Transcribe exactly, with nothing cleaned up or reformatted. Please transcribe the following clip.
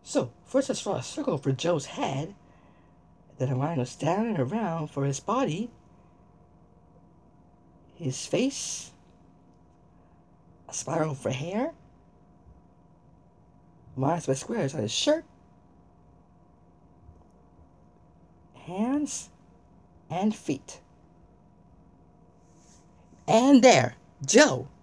So, first let's draw a circle for Joe's head. Then a line goes down and around for his body, his face, a spiral for hair, lines by squares on his shirt, hands, and feet. And there, Joe